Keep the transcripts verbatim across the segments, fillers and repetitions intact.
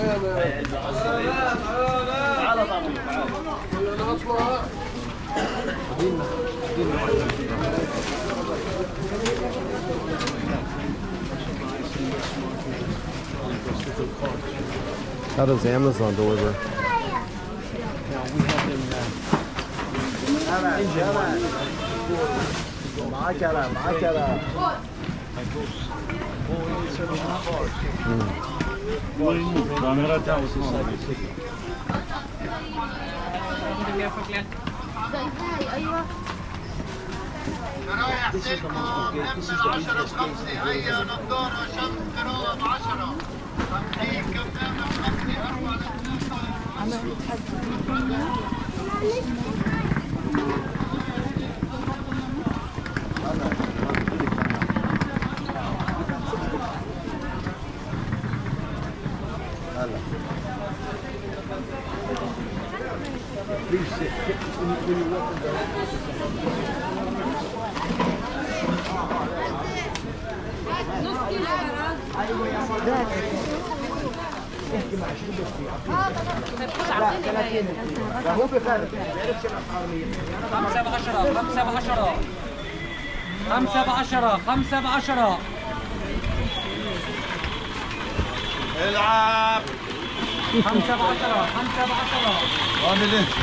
تعال طعمي تعال. انا اطلع. How does Amazon deliver? Now we have them. معكرة معكرة. كاميرا تاعو ايوه رايح سلكم من عشرة لخمسة هيا نضارة شمس ب عشرة خمسين كم من خمسة أربعة Please sit. When you, when you walk in there. احكي مع شو بدك فيه؟ لا ثلاثين لا هو بفرق ما بيعرفش الاسعار مية خمسة بعشرة خمسة بعشرة خمسة بعشرة خمسة بعشرة العب خمسة بعشرة خمسة بعشرة عامل ايه؟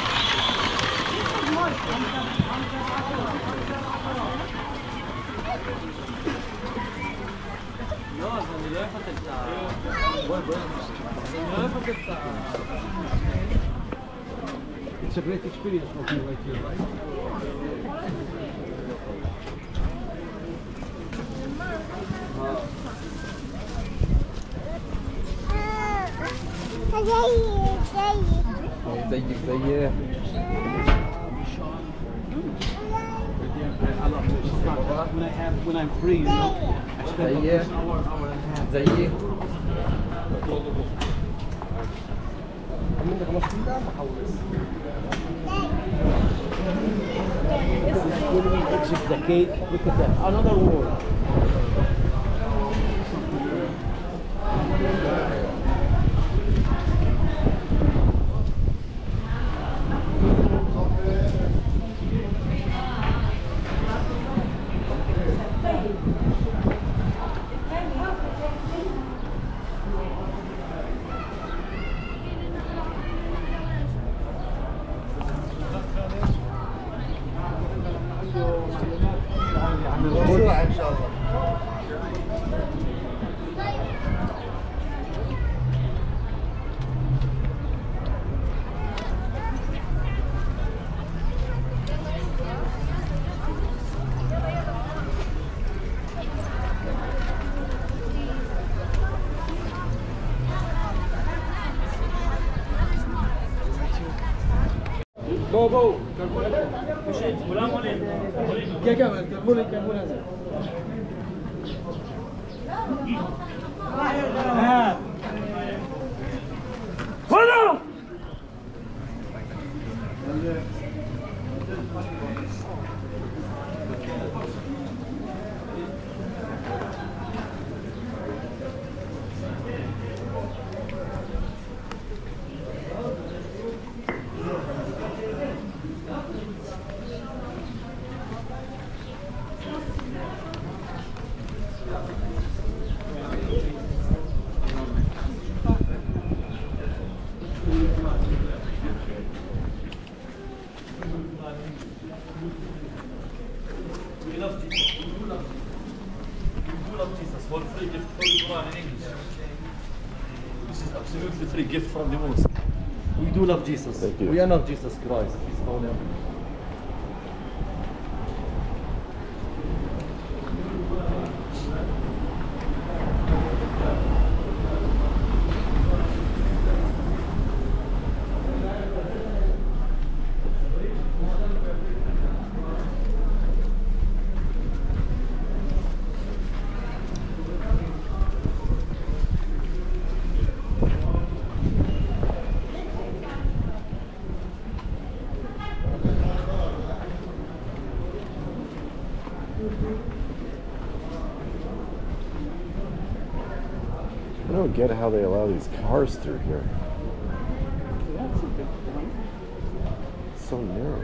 It's a great experience working right here, right? زيك زيه. When I have, when I'm free, you know, I spend زيه. an hour, hour and a half. زيه. When we exit the cake, look at that, another wall. بسرعة إن شاء الله. Go, go. क्या क्या बोले क्या बोला sir हाँ बोलो Free gift for the Quran in English. This is absolutely free gift from the mosque. We do love Jesus. Thank you. We are not Jesus Christ. He's holy. don't get how they allow these cars through here. That's a good point. It's so narrow.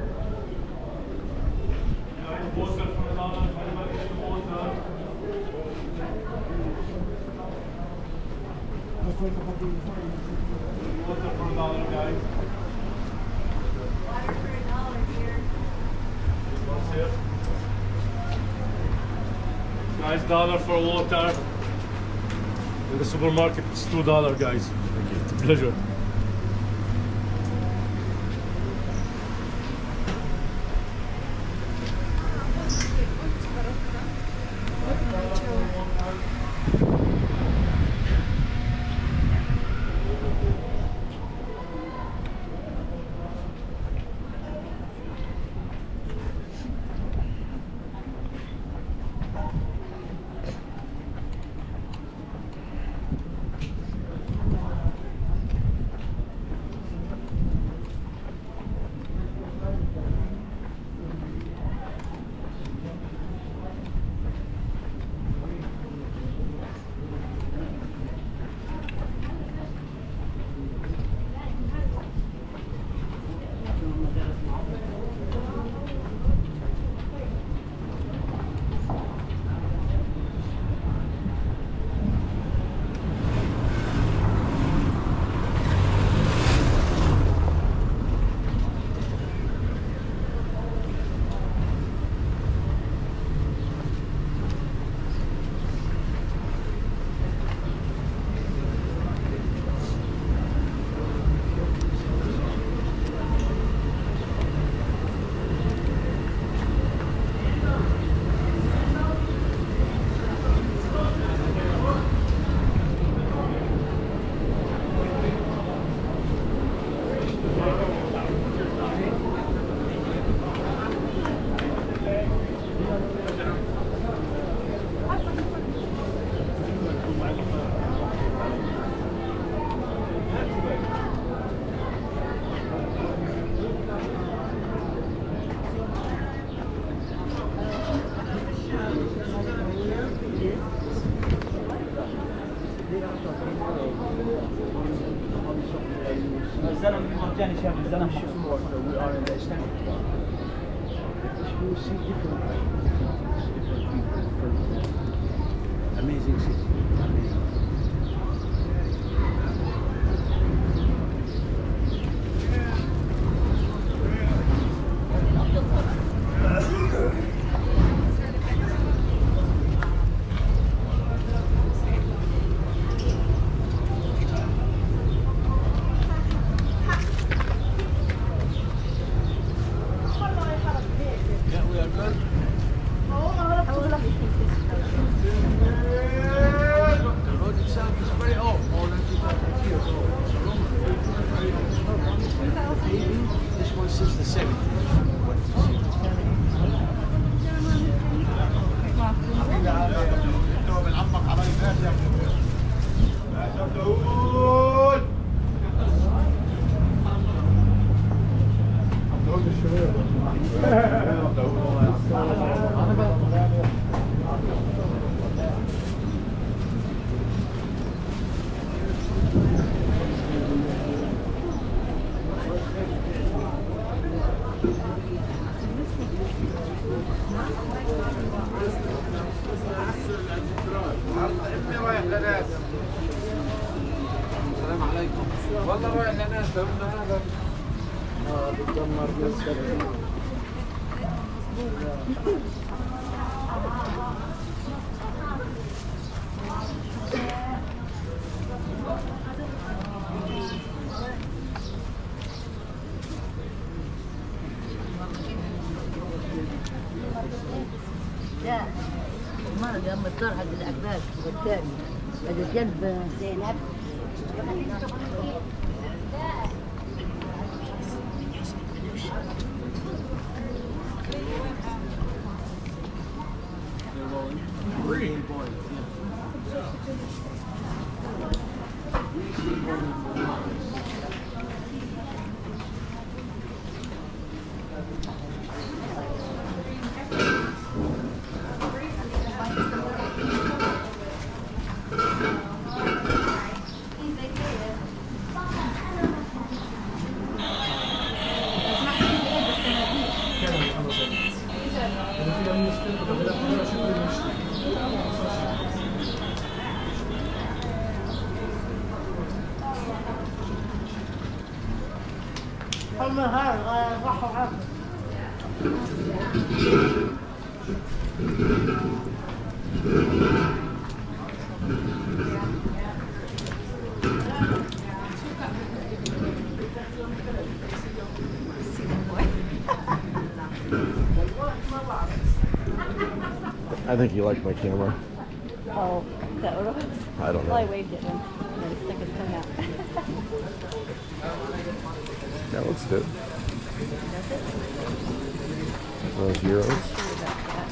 Guys, dollar for water. In the supermarket, it's two dollar, guys. It's a pleasure. الزلمه شاف الزلمه مقصور we are in the Islamic you see different different people different amazing city amazing. السلام عليكم. والله رايح لناس هذا اه بتدمر نفسك. لا المرة لما الدار حق العباس والثاني هذا جنب زينب I think you like my camera. Oh, is that what it was? I don't Well, I know. waved at him. And he stuck his tongue out. That looks good. Does it? Those euros. Sure about that.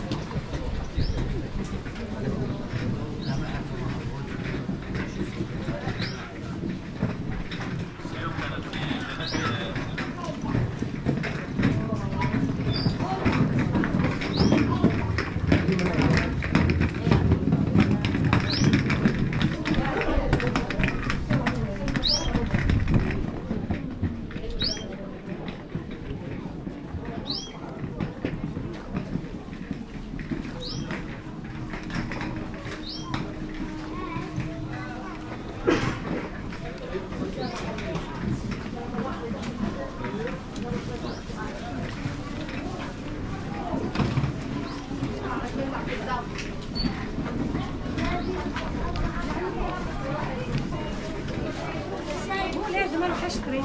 لازم اروح اشتري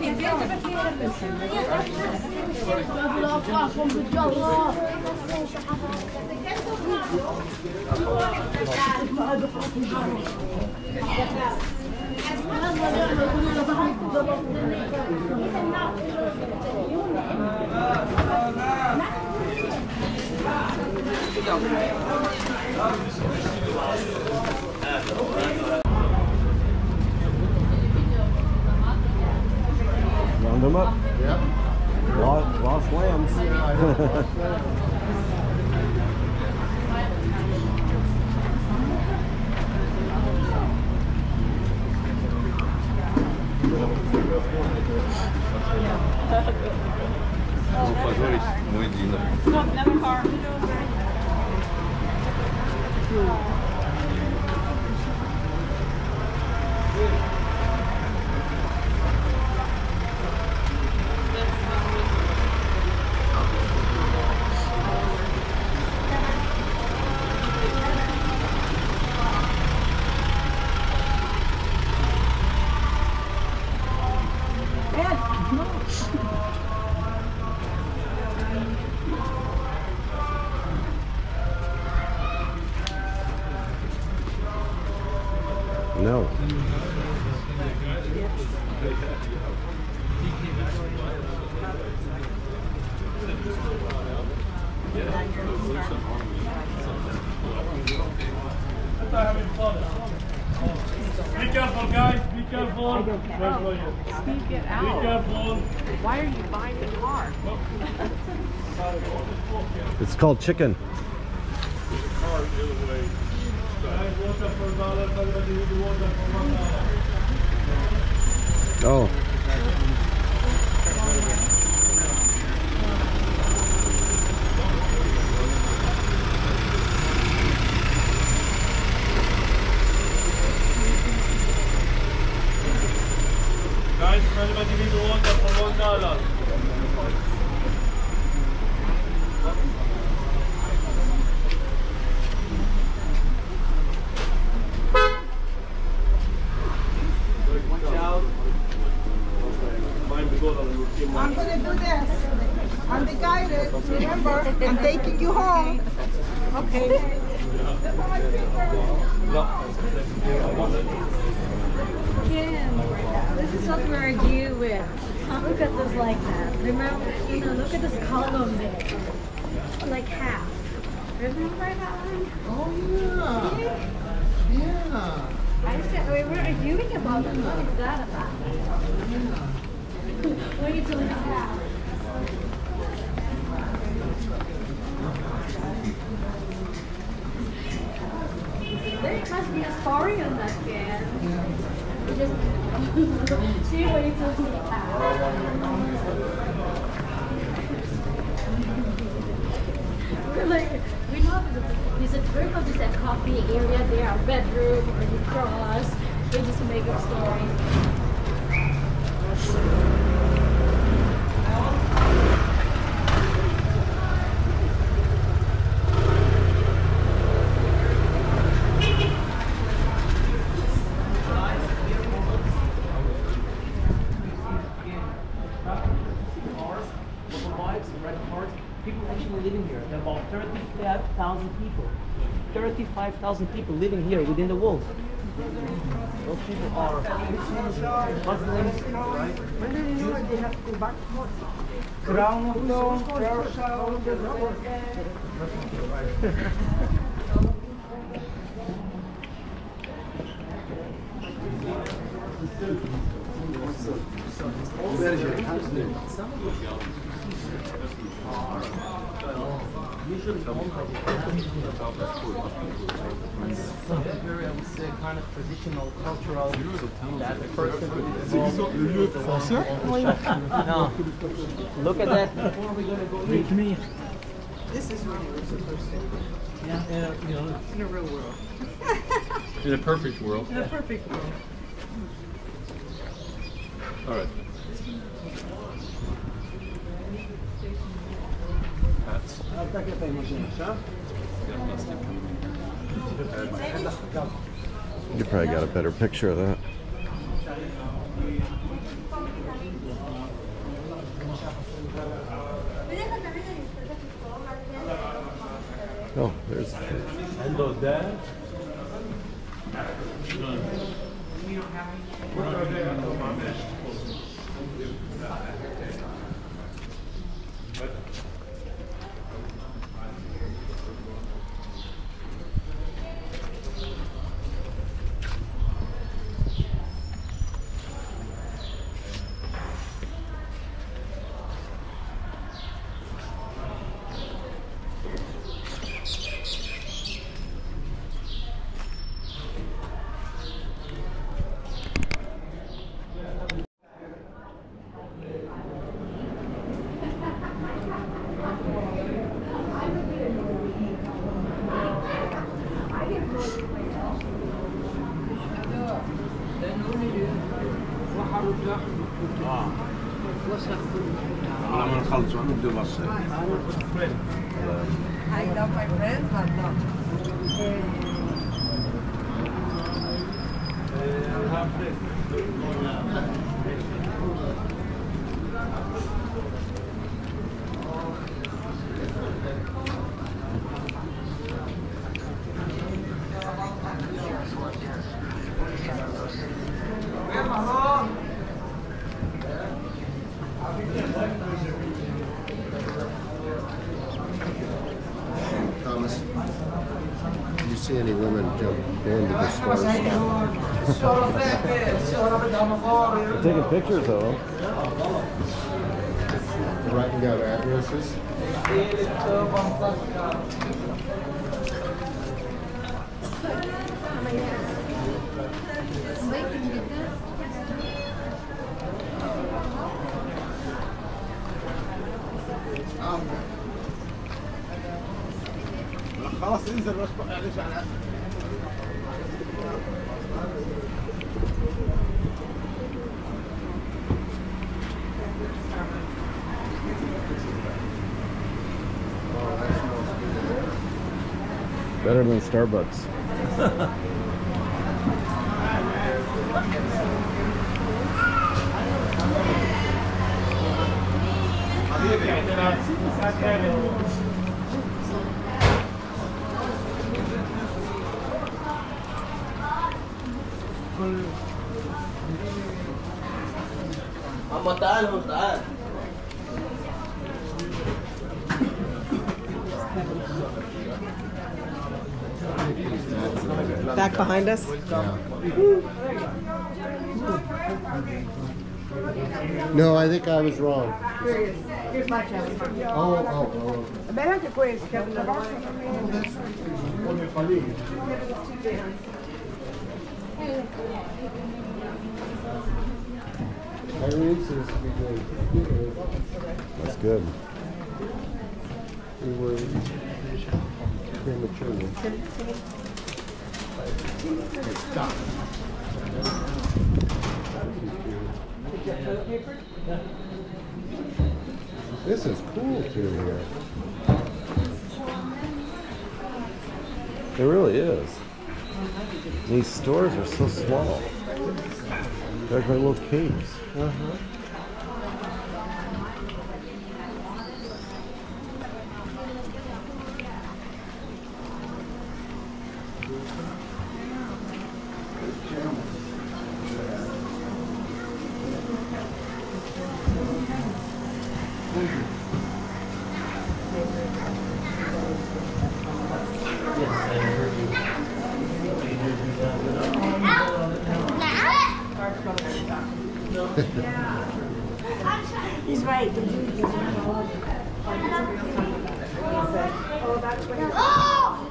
Round them up. Yep. Lost, lost lambs. Another car. No. Be careful, guys. Be careful. Steve, get Be out. careful. Why are you buying the car? It's called chicken. Guys, water for dollars. Everybody need water for one dollar. Oh. Guys, everybody need water for one dollar. I'm gonna do this. I'm the guided. Remember, I'm taking you home. Okay. Kim, this is what we argue with. Look at this like that. Remember, you know, look at this column there. Like half. Remember that one? Oh yeah. Yeah. I said we were arguing about it. What is that about? Wait till it's half. There must be a story on that can. You just see wait till it's half. We're like, we know there's a group of this a coffee area there, our bedroom, and you cross. They just make up stories. living here. There are about thirty-five thousand people. thirty-five thousand people living here within the walls. Those people are Muslims, Muslims, right? When do you know they have to go back to work? Crown of Thorns, Where is your house there? Usually homes are very, I would say, kind of traditional, cultural, that the person who is involved. No. Look at that before we're going to go in. Me. This is where you were supposed to. Yeah, uh, you know, In a real world. In a perfect world. In a perfect world. All right. Hats. You probably got a better picture of that. Oh, there's. Hello, Dad. I love my friends, but not. Thomas, do you see any women jump into the store stop? They're taking pictures of them. Writing down addresses. خلاص انزل بس معلش على Better than Starbucks. عم تعال هون تعال. Back behind us? No, I think I was wrong. Here he is. Here's my chance. Oh, oh, oh. بلاش كويس كابتن. Tyrese is good. That's good. We were premature. Stop. This is cool too here. It really is. These stores are so small. They're like little caves. Uh-huh. He's right. The dude is oh!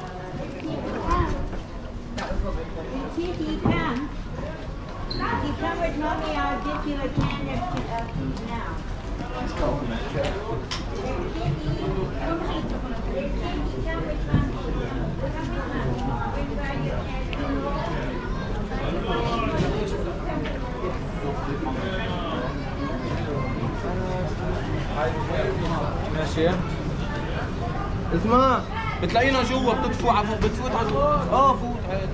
See if you can. If you come with mommy, I'll give you a can of uh, food now. Let's go. ماشي اسمع بتلاقينا جوا بتطفوا على فوق بتفوت على جوا اه فوت عادي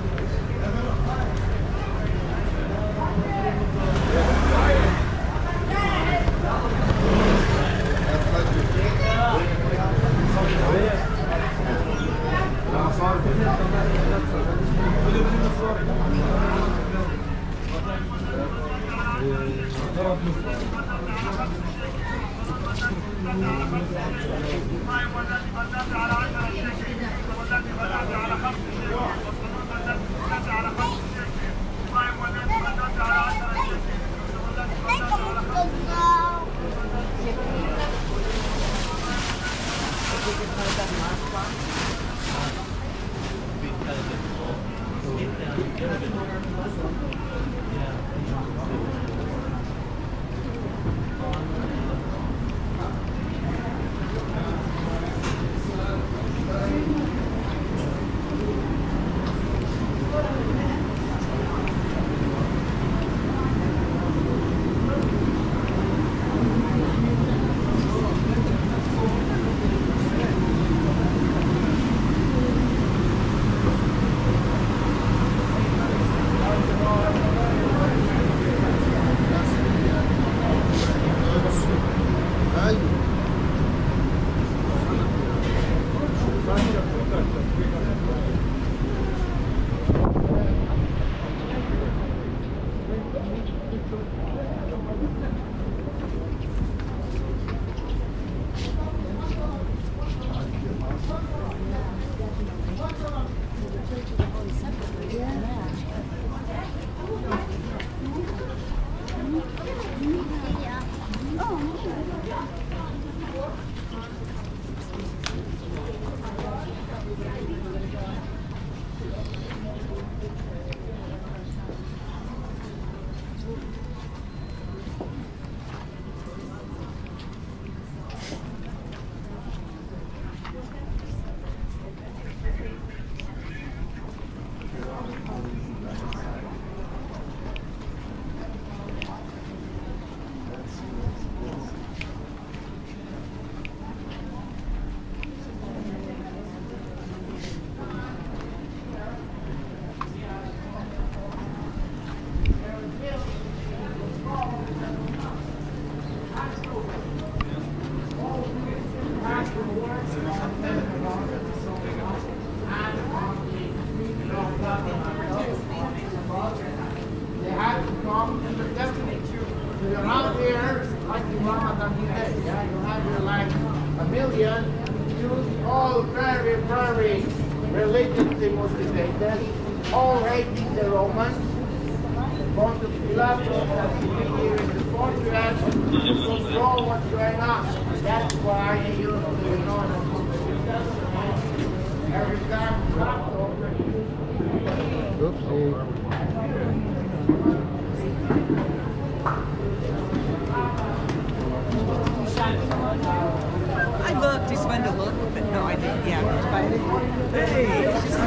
I looked, just went to look, but no, I didn't. Yeah, but I didn't. Hey, just,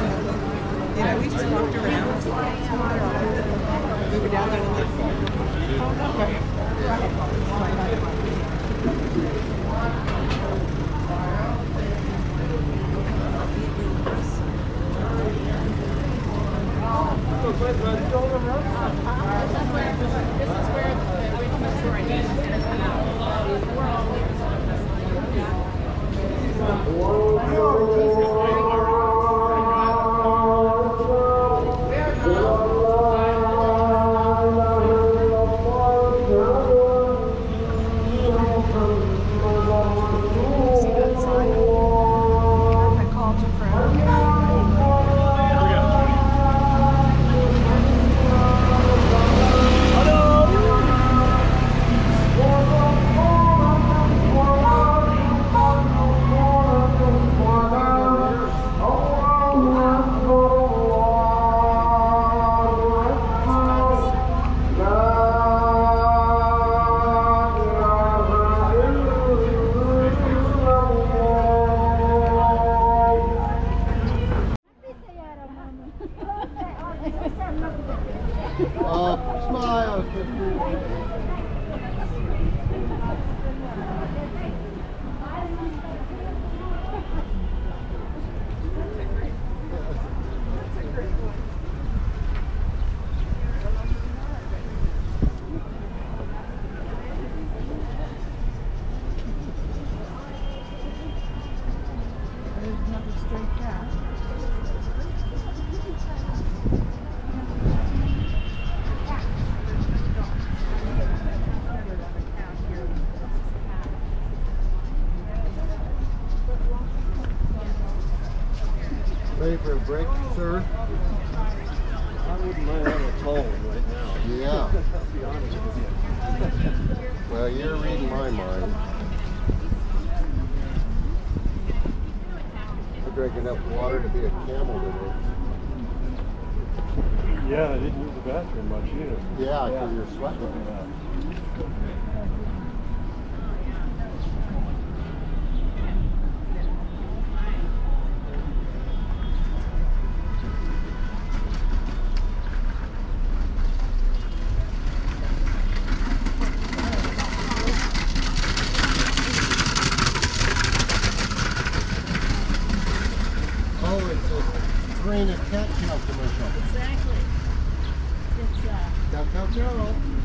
you know, we just walked around. We were down there to look. Thank you. Smile, smile. There's another stray cat. Ready for a break, sir? I wouldn't mind having a tall one right now. Yeah. To be honest with you. Well, you're reading my mind. I drank enough water to be a camel today. Yeah, I didn't use the bathroom much either. Yeah, because you're sweating. Oh, it's a train and cat cow commercial. Exactly. It's uh. Cow, cow, cow.